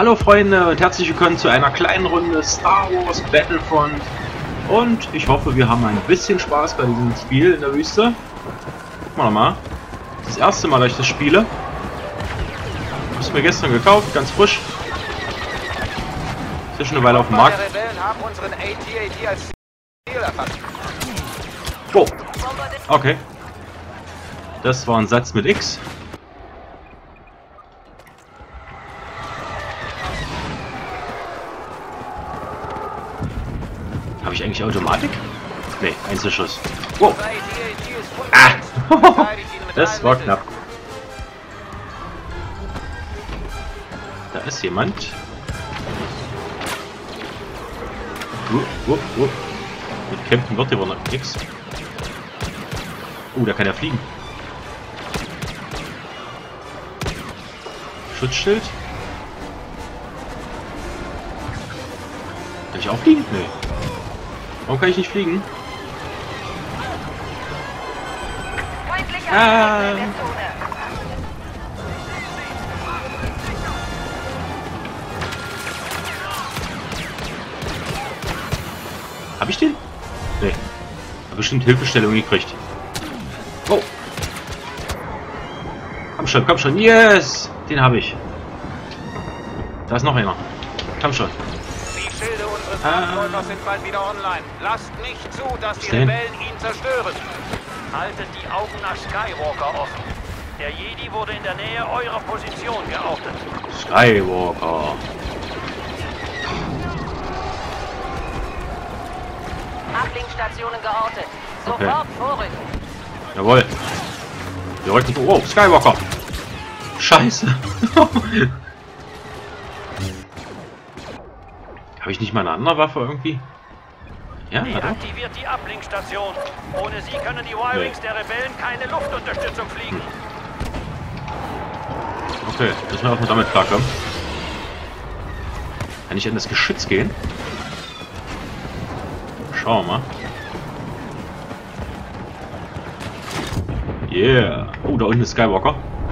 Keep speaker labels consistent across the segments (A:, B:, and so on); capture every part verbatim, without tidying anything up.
A: Hallo Freunde und herzlich willkommen zu einer kleinen Runde Star Wars Battlefront. Und ich hoffe, wir haben ein bisschen Spaß bei diesem Spiel in der Wüste. Gucken wir mal. Das erste Mal, dass ich das spiele. Ist mir gestern gekauft, ganz frisch. Ist ja schon eine Weile auf dem Markt. Oh. Okay. Das war ein Satz mit X. Habe ich eigentlich Automatik? Ne, Einzelschuss. Wow. Ah. Das war knapp. Da ist jemand. Uh, uh, uh. Mit Campen wird hier wohl noch nix. Oh, da kann er fliegen. Schutzschild. Kann ich auch fliegen? Nee. Warum kann ich nicht fliegen? Ah. Hab ich den? Nee. Hab bestimmt Hilfestellung gekriegt. Oh. Komm schon, komm schon. Yes! Den habe ich. Da ist noch einer. Komm schon.
B: Ah. sind bald wieder online. Lasst nicht zu, dass die Rebellen ihn zerstören. Haltet die Augen nach Skywalker offen. Der Jedi wurde in der Nähe eurer Position geortet.
A: Skywalker.
C: Ablinkstationen geortet. Sofort
A: Okay.
C: vorrücken.
A: Jawohl. Wir rücken. Oh, Skywalker. Scheiße. Habe ich nicht mal eine andere Waffe irgendwie? Ja,
B: deaktiviert die Ablinksstation. Ohne sie können die Y-Wings der Rebellen keine Luftunterstützung fliegen.
A: Okay, müssen wir auch mal damit klarkommen. Kann ich in das Geschütz gehen? Schauen wir mal. Yeah. Oh, da unten ist Skywalker.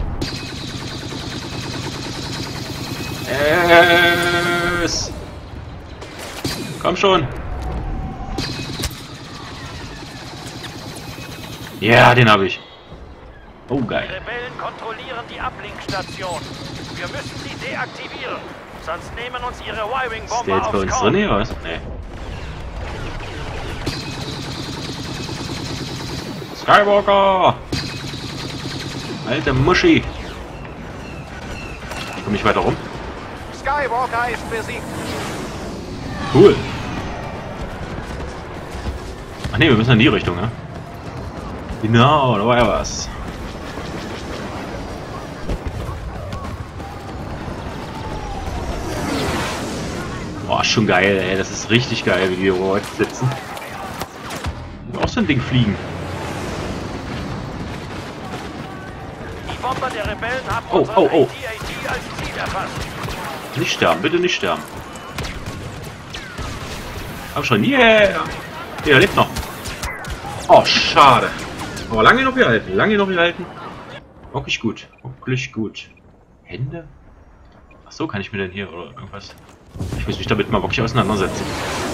A: Yes. Komm schon. Ja, den habe ich. Oh, geil.
B: Die Rebellen kontrollieren die Ablinksstation. Wir müssen sie deaktivieren. Sonst nehmen uns ihre Y-Wing-Bomber
A: Ist der jetzt bei uns drin oder was? Nee. Skywalker! Alte Muschi! Ich komme nicht weiter rum.
B: Skywalker ist besiegt.
A: Cool. Ach ne, wir müssen in die Richtung, ne? Genau, da war ja was. Boah, schon geil, ey. Das ist richtig geil, wie wir heute sitzen. Auch so ein Ding fliegen.
B: Die Bomber der Rebellen haben
A: Oh, oh, oh.
B: A T A T als Ziel erfasst.
A: Nicht sterben, bitte nicht sterben. Hab schon, yeah! Der lebt noch. Oh, schade. Aber lange noch gehalten, lange noch gehalten. Wirklich gut, wirklich gut. Hände? Ach so, kann ich mir denn hier oder irgendwas? Ich muss mich damit mal wirklich auseinandersetzen.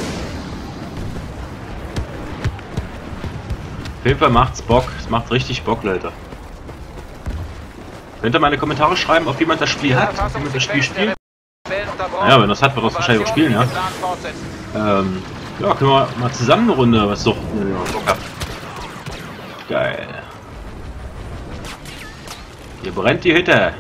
A: Auf jeden Fall macht's Bock. Es macht richtig Bock, Leute. Könnt ihr mal in die Kommentare schreiben, ob jemand das Spiel hat, ob jemand das Spiel spielt? Naja, wenn das hat, wird das wahrscheinlich auch spielen, ja. Ähm, ja, können wir mal zusammen eine Runde was suchen, wenn ihr Bock habt. Geil. Hier brennt die Hütte.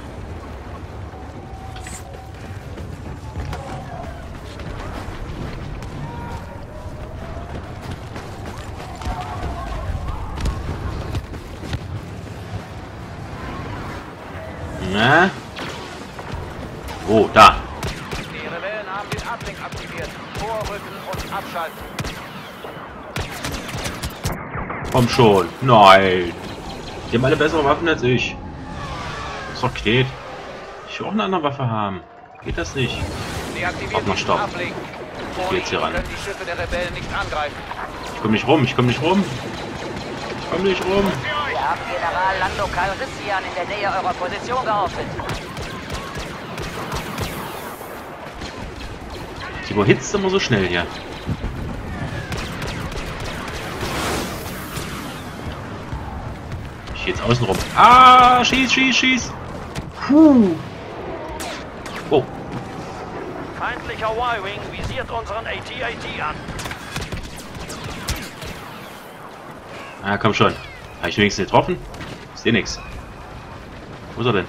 A: Na? Oh, da.
B: Die Rebellen haben den Ablink aktiviert. Vorrücken und abschalten.
A: Komm schon. Nein. Die haben alle bessere Waffen als ich. Das doch geht. Ich will auch eine andere Waffe haben. Geht das nicht? Auch noch Stopp. Ich geh jetzt hier ran.
B: Die Schiffe der Rebellen nicht angreifen.
A: Ich komm nicht rum, ich komm nicht rum. Ich komm nicht rum.
C: Wir haben General Lando Calrissian in der Nähe eurer Position geortet.
A: Die überhitzt immer so schnell hier. Ich geh jetzt außen rum. Ah, schieß, schieß, schieß. Puh. Oh.
B: Feindlicher Y-Wing visiert unseren A T A T an.
A: Ah, komm schon. Habe ich wenigstens getroffen? Ich sehe nichts. Wo ist er denn?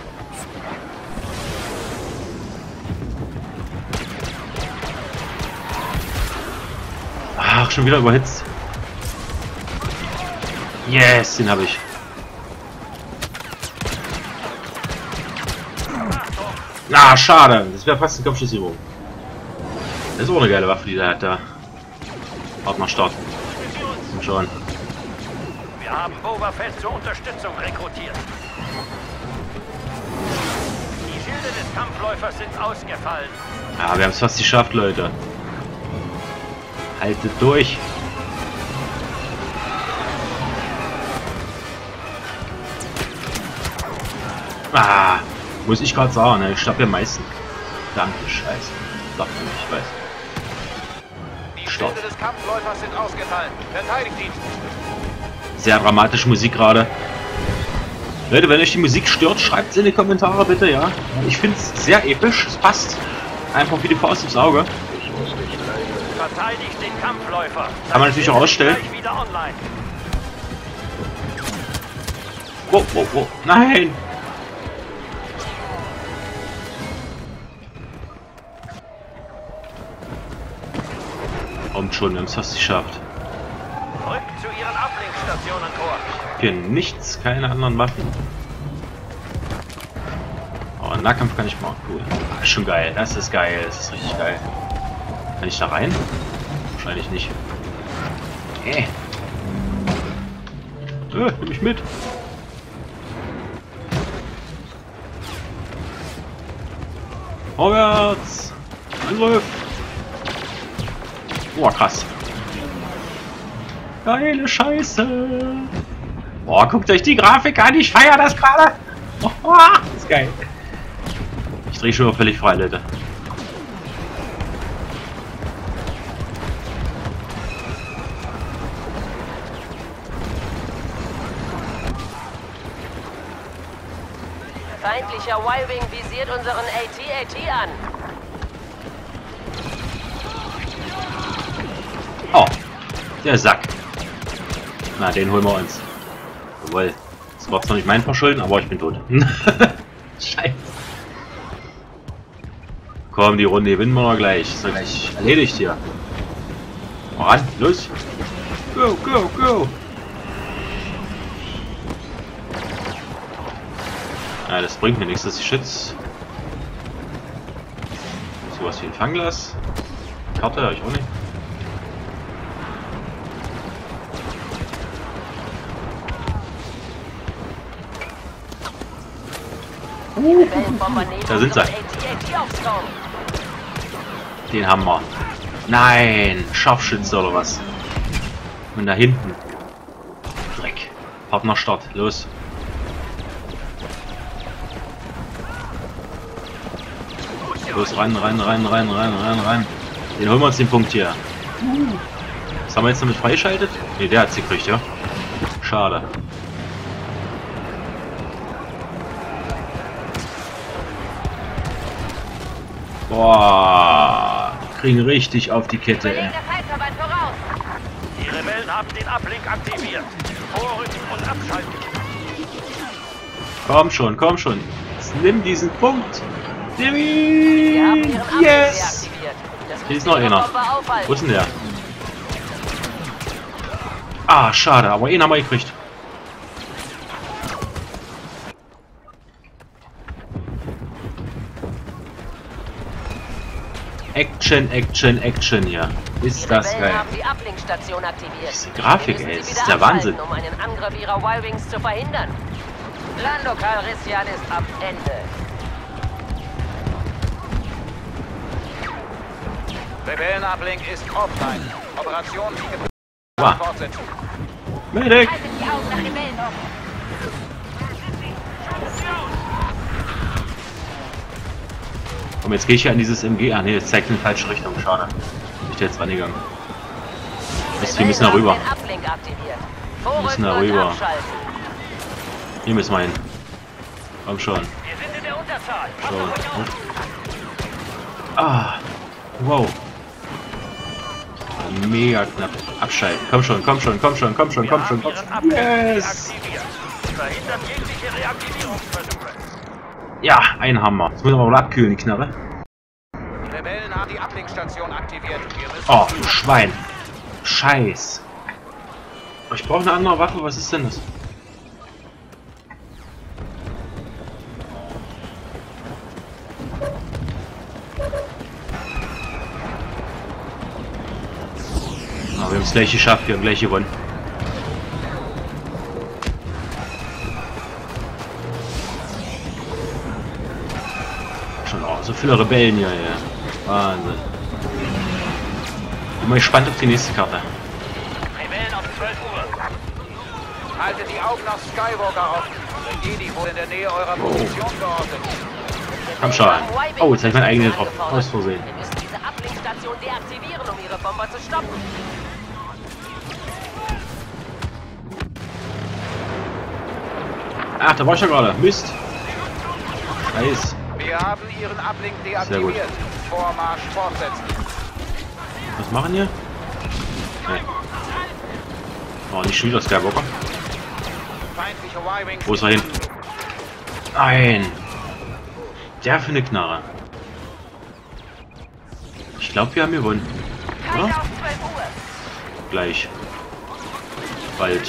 A: Ach, schon wieder überhitzt. Yes, den habe ich. Na, ah, schade. Das wäre fast eine Kopfschussübung. Das ist auch eine geile Waffe, die der hat da. Warte mal, Start. Komm schon.
B: Wir haben Boba Fett zur Unterstützung rekrutiert. Die Schilde des Kampfläufers sind ausgefallen.
A: Ja, wir haben es fast geschafft, Leute. Haltet durch. Ah, muss ich gerade sagen, ne? Ich sterbe ja am meisten. Verdammte Scheiße. Sagt man nicht, ich weiß.
B: Die Schilde des Kampfläufers sind ausgefallen. Verteidigt ihn.
A: Sehr dramatische Musik gerade. Leute, wenn euch die Musik stört, schreibt es in die Kommentare bitte, ja. Ich finde es sehr episch. Es passt einfach wie die Faust aufs Auge.
B: Verteidigt den Kampfläufer.
A: Kann man natürlich auch ausstellen.
B: Gleich wieder online.
A: Wow, wow, wow. Nein! Kommt schon, wir haben es fast geschafft.
B: Rückt zu ihren Ablenkstationen vor.
A: Hier nichts, keine anderen Waffen. Oh, Nahkampf kann ich machen, cool. Ah, schon geil, das ist geil, das ist richtig geil. Kann ich da rein? Wahrscheinlich nicht. Äh. Äh, nimm mich mit. Vorwärts! Angriff! Boah, krass. Geile Scheiße! Boah, guckt euch die Grafik an, ich feiere das gerade! Oh, das ist geil. Ich drehe schon mal völlig frei, Leute.
C: Feindlicher Y-Wing visiert unseren A T A T an.
A: Oh, der Sack. Na, den holen wir uns. Jawohl. Das war zwar nicht mein Verschulden, aber ich bin tot. Scheiße. Komm, die Runde gewinnen wir noch gleich. Ist doch gleich erledigt hier. Voran, los. Go, go, go. Ja, das bringt mir nichts, das Geschütz. Sowas wie ein Fangglas. Karte habe ich auch nicht. Da sind sie. Den haben wir. Nein, Scharfschütze oder was? Und da hinten. Dreck. Partnerstart, los. Los, rein, rein, rein, rein, rein, rein, rein. Den holen wir uns den Punkt hier. Was haben wir jetzt damit freigeschaltet? Ne, der hat sie gekriegt, ja. Schade. Boah, die kriegen richtig auf die Kette, ey.
B: Die Rebellen haben den Ablink aktiviert. Vorrücken und abschalten.
A: Komm schon, komm schon. Jetzt nimm diesen Punkt. Nimm ihn. Yes. Hier ist noch einer. Wo ist denn der? Ah, schade, aber ihn haben wir gekriegt. Action, Action, Action hier. Ist das geil. Diese Grafik, ey, das ist der Wahnsinn.
C: Um einen Angriff ihrer Y-Wings zu verhindern. Lando Calrissian ist am Ende.
B: Rebellenablink ist offline. Operation
A: Wow.
B: fortsetzen.
A: Medic!
C: Haltet die Augen nach Rebellen offen.
A: Komm, jetzt gehe ich ja in dieses M G. Ah ne, jetzt zeigt in die falsche Richtung. Schade. Ich bin jetzt rangegangen. Wir müssen da rüber. Wir müssen da rüber. Hier müssen wir hin. Komm schon.
B: Wir sind in der Unterzahl.
A: So. Ah. Wow. Mega knapp. Abschalten. Komm schon, komm schon, komm schon, komm schon, komm schon, komm schon. Yes!
B: Verhindert jegliche Reaktivierungsversuche.
A: Ja, ein Hammer. Jetzt müssen wir mal abkühlen, die Knarre.
B: Die Rebellen haben die Ablinkstation aktiviert. Wir müssen
A: Oh, du Schwein. Scheiß. Ich brauche eine andere Waffe. Was ist denn das? Oh, wir haben es gleich geschafft. Wir haben gleich gewonnen. Schon oh, so viele Rebellen hier. Ja. Wahnsinn. Bin mal gespannt auf die nächste Karte.
B: Rebellen auf zwölf Uhr. Haltet die Augen auf Skywalker offen. Der Jedi wurde in der Nähe eurer Position geortet.
A: Komm schon. Oh, jetzt habe ich meinen eigenen drauf. Aus Versehen.
C: Wir müssen diese Ablinkstation deaktivieren, um ihre Bomber zu stoppen.
A: Ach, da war ich ja gerade. Mist. Scheiß.
B: Wir haben ihren Ablink
A: Sehr gut.
B: deaktiviert. Vormarsch fortsetzen.
A: Was machen hier? Nee. Oh, nicht schon wieder Skywalker.
B: Feindliche Y-Wings.
A: Wo ist er hin? Nein. Der für eine Knarre. Ich glaube, wir haben gewonnen.
C: Keine
A: Oder?
C: auf zwölf Uhr.
A: Gleich. Bald.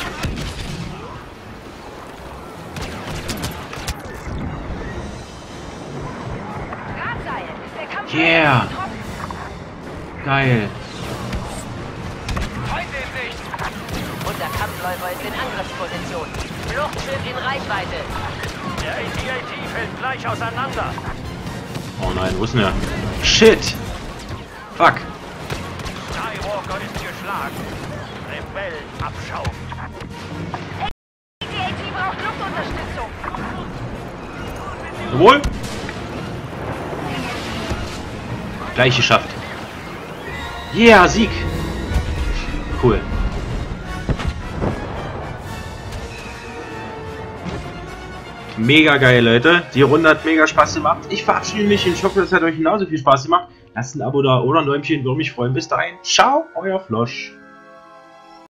C: Drahtseil. Der Kampf
A: Yeah. Geil.
B: Feinde in Sicht.
C: Unser Kampfläufer ist in Angriffsposition. Fluchtschiff in Reichweite.
B: Der A T A T fällt gleich auseinander.
A: Oh nein, wo ist denn der? Shit. Fuck.
B: Skywalker ist geschlagen. Rebellen Abschaum.
C: A T A T braucht Luftunterstützung.
A: Jawohl. Gleich geschafft. Yeah, Sieg. Cool. Mega geil, Leute. Die Runde hat mega Spaß gemacht. Ich verabschiede mich und ich hoffe, es hat euch genauso viel Spaß gemacht. Lasst ein Abo da oder ein Däumchen, würde mich freuen. Bis dahin. Ciao, euer Flosch.